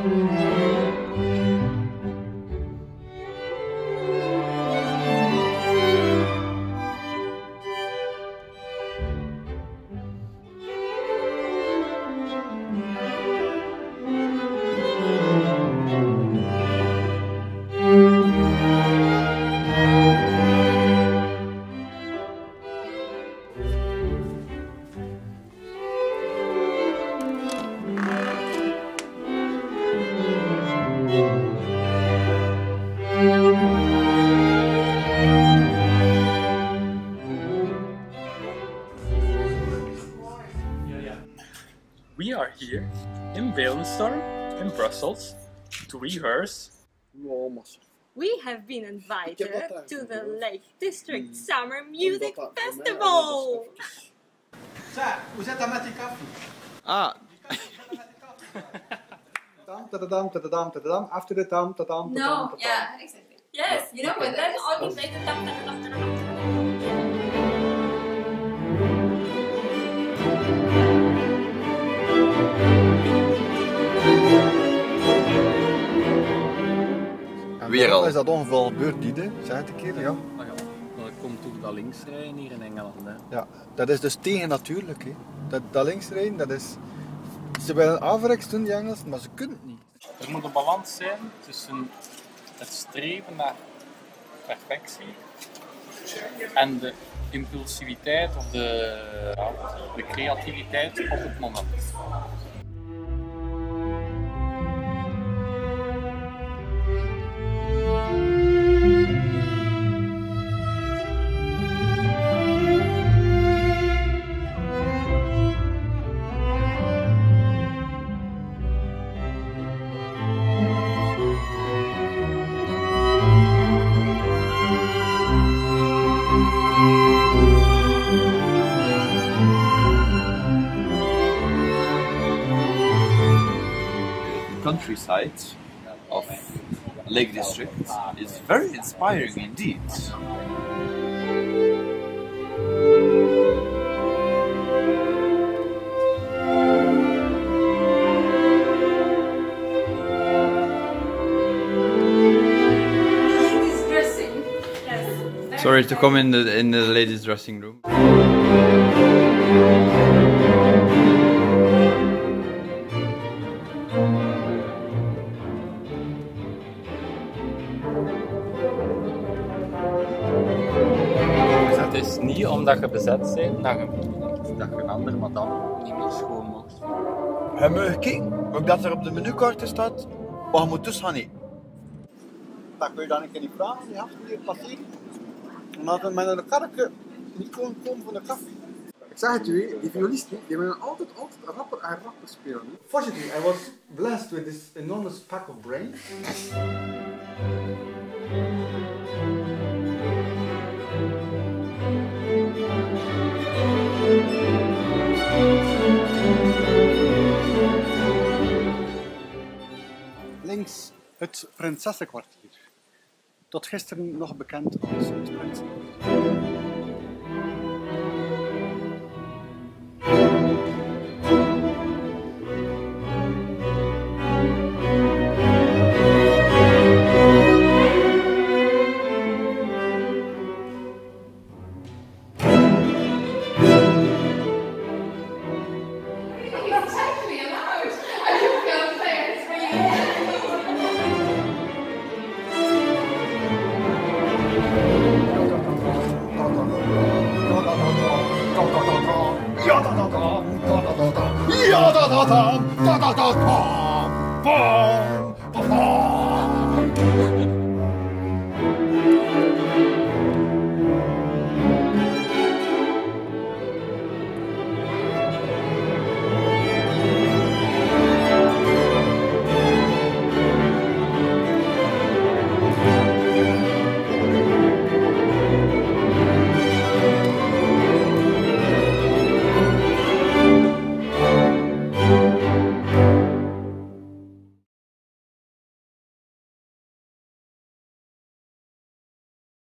We are here in Beeldenstorm in Brussels to rehearse. We have been invited to the Lake District Summer Music Festival! Hoe zit dat met die koffie? Ah. After the tam, ta-dam, No, yeah, exactly. Yes, you know, but then only play the tam, tam, tam, tam, tam. Weer al. Is dat ongeval gebeurd, Diede? Zeg het een keer, ja. Ah ja, dat komt door dat linksrijden hier in Engeland. Hè. Ja, dat is dus tegen natuurlijk. Hè. Dat linksrijden, dat is... Ze willen averechts doen, die Engelsen, maar ze kunnen het niet. Er moet een balans zijn tussen het streven naar perfectie en de impulsiviteit of de creativiteit op het moment. Countryside of Lake District is very inspiring indeed. Ladies dressing. Yes. Sorry to come in the ladies' dressing room. Het is niet omdat je bezet bent dat je een andere madame niet meer schoon mocht vinden. Je moet kijken, ook dat er op de menukaart staat, wat je moet dus gaan eten. Dan kun je dan een keer die vragen, die gasten hier passeren. En dan we met een karretje niet komen voor de koffie. Ik zeg het u, die violisten, die willen altijd rapper en rapper spelen. Fortunately, I was blessed with this enormous pack of brains. Links het Prinsessenkwartier. Tot gisteren nog bekend als het Prinsenkwartier. Ja, da da da, da da da da, bam, bam, bam.